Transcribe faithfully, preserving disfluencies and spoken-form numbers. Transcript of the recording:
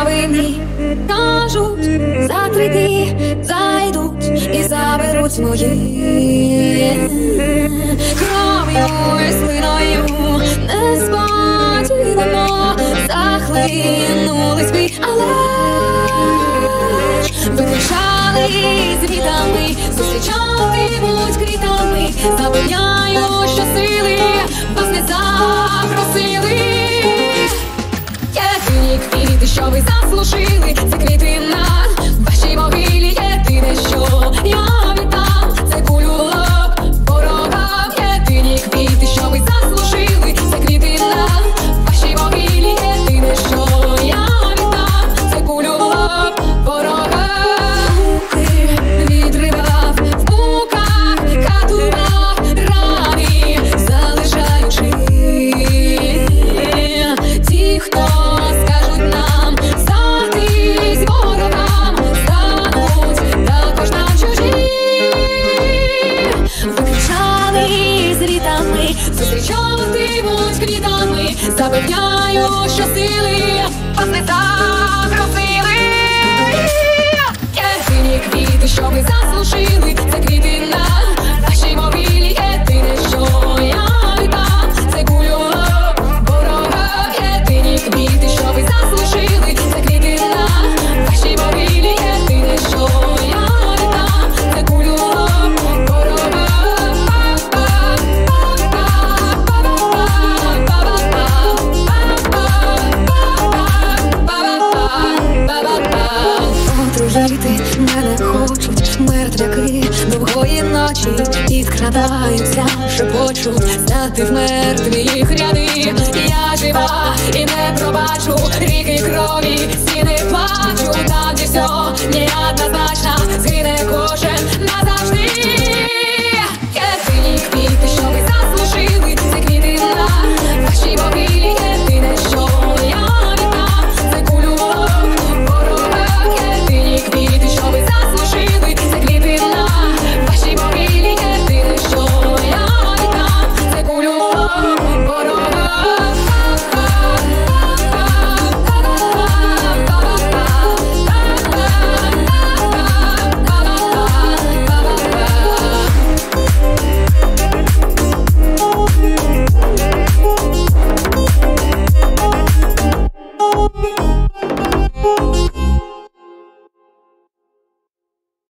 винні, кажуть, за три дні зайдуть і заберуть мої. Кров'ю і слиною несподівано захлинулись ми, але ж виключали з вітами, зустрічатимуть квітами. Запевняю, що сили вас не запросили. Єдині квіти, що ви заслужили, це квіти на вашій могилі. Єдине, що я віддам, це кулю в лоб ворогам. Єдині квіти, що ви заслужили, це квіти на вашій могилі. Єдине, що я віддам, це кулю в лоб ворогам. Ти відривав в муках, катував рани, залишаючи ті, хто скажуть нам здатись ворогам, стануть також нам чужі. Виключали з рітами, зустрічатимуть квітами. Запевняю, що сили вас не запросили. Єдині квіти, що ви заслужили, це квіти на вашій могилі. Єдине, що я віддам, це кулю в лоб ворога. Єдині квіти, що ви заслужили, це квіти на вашій могилі. Єдине, що я віддам, це кулю в лоб ворога. Отруїти мене хочуть мертвяки довгої ночі, підкрадаються, шепочуть знати в мертві ряди. Я жива і не пробачу ріки крові, стіни плачу, там де все неоднозначно.